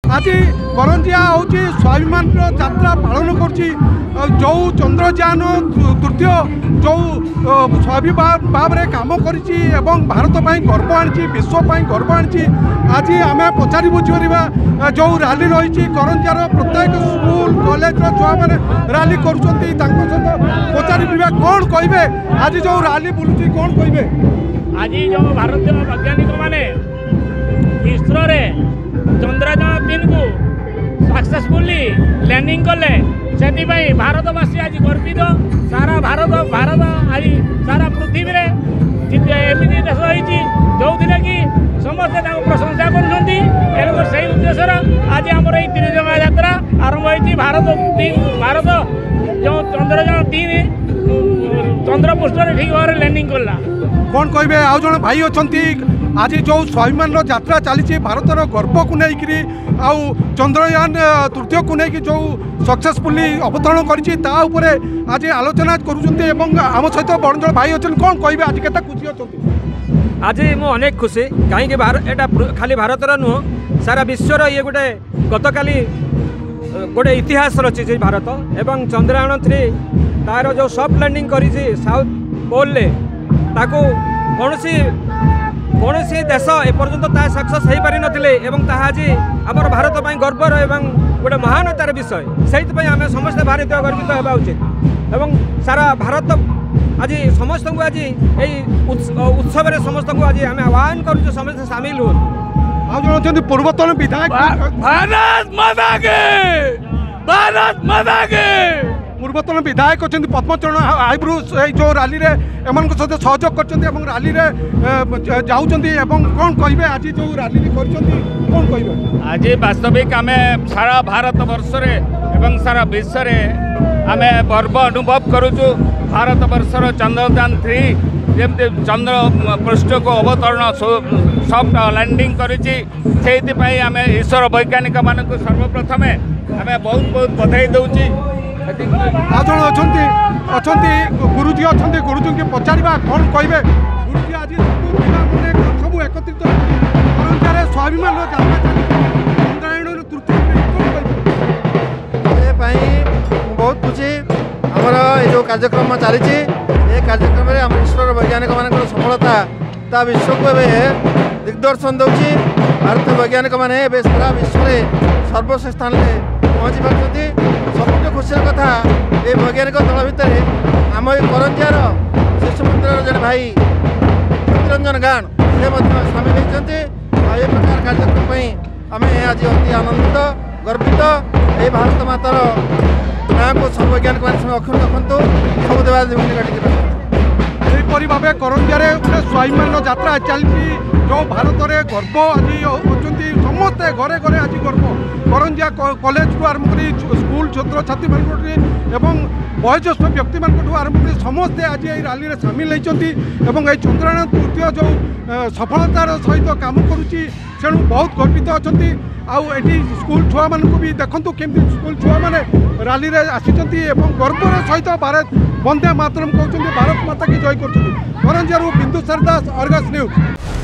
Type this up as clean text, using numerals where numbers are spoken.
आज करंजिया हूँ स्वाभिमान यात्रा पालन कर जो चंद्रयान तृतीय जो स्वाभिमान भाव में कम कर भारत गर्व आनी विश्व गर्व आनी आज आम पचारि बुझीपा जो रैली रही करंजियार प्रत्येक स्कूल कॉलेज छुआ मैंने रैली कर पचारि बुझा कौन कहे आज जो रैली बुलूँ कौन कहे आज जो भारतीय वैज्ञानिक माने इसरो रे चंद्रयान 3 को सक्सेसफुली लैंडिंग कले से भारतवासी आज गर्वित सारा भारत आज सारा पृथ्वी रे एमती देश रही जो कि समस्ते प्रशंसा कर उद्देश्य आज आम त्रिजंगा यात्रा आरंभ होती भारत जो चंद्रयान 3 चंद्रपृष्ठ ठीक भाव लैंडिंग कला कौन कहे आज जन भाई अच्छा आज जो स्वाभिमान यात्रा चली भारतर गर्व को लेकर आउ चंद्रयान तृतीय को लेकिन जो सक्सेसफुली अवतरण कर आज आलोचना करुँच आम सहित बड़ जन भाई अच्छे कौन कहे आज के खुशी अच्छा आज मुझे अनेक खुशी कहीं खाली भारतर नुह सारा विश्वर ये गोटे गतकाली गोटे इतिहास रची भारत एवं चंद्रयान 3 तार जो सॉफ्ट लैंडिंग करी साउथ पोल ले ताको कौन देश एपर्यंत सक्सेस हो पारि नथिले एवं ताहा आज आमर भारत गर्वर एवं गोटे महानतार विषय से आम समस्त भारतीय गर्वित होगा उचित एवं सारा भारत आज समस्त को आज यही उत्सव समस्त को आज आम आह्वान करूँ समस्त सामिल हो आज पूर्वतन विधायक पूर्वतन विधायक अच्छा पद्मचरण आईब्रू जो रैली एम सहित सहयोग कर रैली कौन कहे आज जो रैली कौन कहे आज वास्तविक आम सारा भारत वर्ष एवं सारा विश्व आम गर्व अनुभव करुचु भारत वर्षर चंद्रयान 3 जमी चंद्र पृष्ठ को अवतरण सॉफ्ट लैंडिंग करें आम ईश्वर वैज्ञानिक मान सर्वप्रथम आम बहुत बहुत बधाई दूची आज अच्छा गुरुजी अच्छा गुरुजी के पचारा कौन कहे गुरुजी आज सब एकत्रित स्वाभिमान चंद्रयान बहुत खुशी आमर जो कार्यक्रम चली कार्यक्रम में आम ईश्वर वैज्ञानिक मान सफलता ता विश्व को दिग्दर्शन दूसरी भारतीय वैज्ञानिक मैंने सारा विश्व में सर्वश्रेष्ठ स्थान में पहुँची पार्टी सबुठ खुशी कथा ये वैज्ञानिक दल भितर आम करंजियार शिशु मंदिर जन भाई ज्योतिरंजन गाण से सामिल होती ये प्रकार कार्यक्रम आम आज अति आनंदित गर्वित ये भारत मातार गाँ को सब वैज्ञानिक मान अक्षुण रखु सब देवादेवी यहीपरि भाव करंजिया गोटे स्वाभिमान यात्रा चलती जो भारत में गर्व आज अच्छी समस्ते घरे घरे आज गर्व करंजिया कॉलेज को आरंभ कर स्कूल छात्र छात्री मान वयोज्येष्ठ व्यक्ति मान आरंभ कर समस्ते आज ये रैली सामिल होती चंद्रयान तृतीय जो सफलतार सहित कम करुँची तेणु बहुत गर्वित अच्छा आठी स्कूल छुआ मान भी देखूँ केमती स्कूल छुआ मैंने रैली आसी गर्वर सहित भारत वंदे मातरम कहते भारत माता की जय कर करंजिया बिंदुसार दास अर्गस न्यूज।